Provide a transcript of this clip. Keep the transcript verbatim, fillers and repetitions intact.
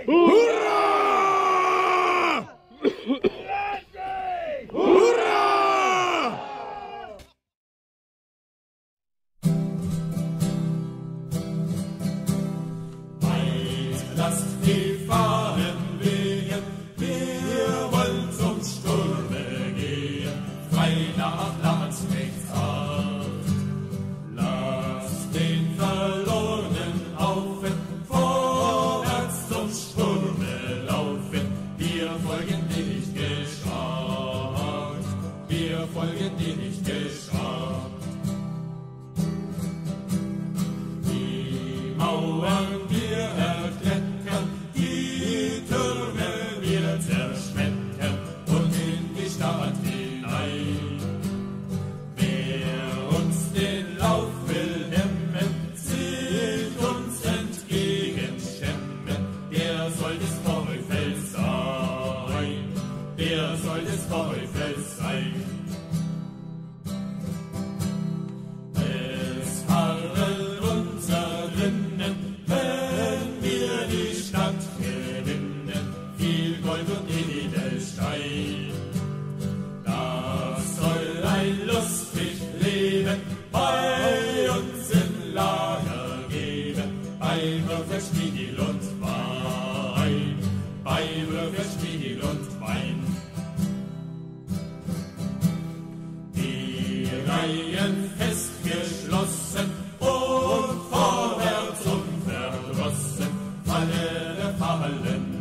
Hurra! Hurra! Weit lasst die Fahnen wehen, wir wollen zum Sturme gehen, frei nach Landsrechtsart. Lasst den Verlorenen laufen, vorwärts zum Sturme laufen, wir folgen dir nicht geschart, wir folgen dir nicht geschart. Die Mauern wir erklettern, die Türme wir zerschmettern und in die Stadt hinein. Wer uns den Lauf will hemmen, sich uns entgegenschämen, der soll des Teufels sein, der soll des Teufels sein. Es harren uns erinnern, wenn wir die Stadt gewinnen, viel Gold und Edelstein. Das soll ein lustig Leben bei uns im Lager geben, bei Würfelspiel und Wein, bei Würfelspiel und Wein. Die Reihen fest geschlossen und vorwärts unverdrossen, fallen, fallen